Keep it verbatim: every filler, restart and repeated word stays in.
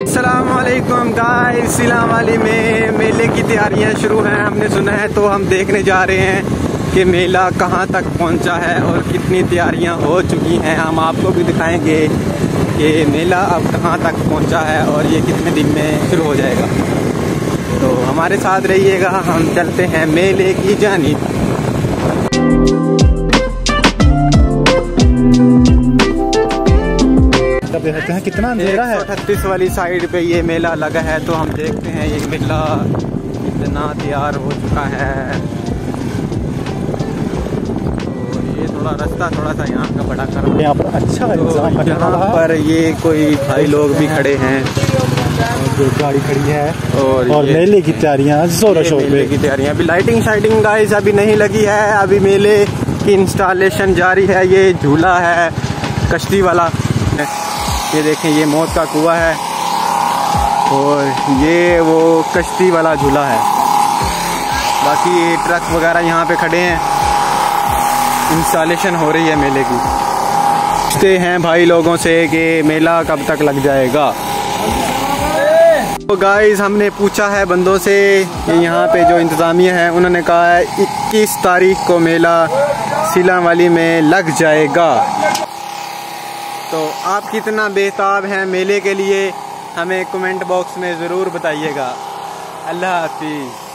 अस्सलामुअलैकुम गाइस, सीलाम वाली में मेले की तैयारियां शुरू हैं। हमने सुना है तो हम देखने जा रहे हैं कि मेला कहां तक पहुंचा है और कितनी तैयारियां हो चुकी हैं। हम आपको भी दिखाएंगे कि मेला अब कहां तक पहुंचा है और ये कितने दिन में शुरू हो जाएगा। तो हमारे साथ रहिएगा, हम चलते हैं मेले की जानिब। देखते हैं कितना अंधेरा है। अठतीस वाली साइड पे ये मेला लगा है, तो हम देखते हैं ये मेला कितना तैयार हो चुका है। तो ये थोड़ा रास्ता थोड़ा सा यहाँ का बड़ा कर यहाँ पर अच्छा है। तो यहाँ पर ये कोई भाई लोग भी खड़े हैं, जो गाड़ी खड़ी है और, और मेले की तैयारियां जोरों शोर पे की तैयारियां। अभी लाइटिंग शाइटिंग गाइस अभी नहीं लगी है, अभी मेले की इंस्टॉलेशन जारी है। ये झूला है कश्ती वाला, ये देखें ये मौत का कुआं है और ये वो कश्ती वाला झूला है। बाकी ये ट्रक वगैरह यहाँ पे खड़े हैं, इंस्टॉलेशन हो रही है मेले की। पूछते हैं भाई लोगों से कि मेला कब तक लग जाएगा। तो गाइस हमने पूछा है बंदों से कि यहाँ पे जो इंतज़ामिया है उन्होंने कहा है इक्कीस तारीख को मेला सीलाम वाली में लग जाएगा। तो आप कितना बेताब हैं मेले के लिए, हमें कमेंट बॉक्स में ज़रूर बताइएगा। अल्लाह हाफिज़।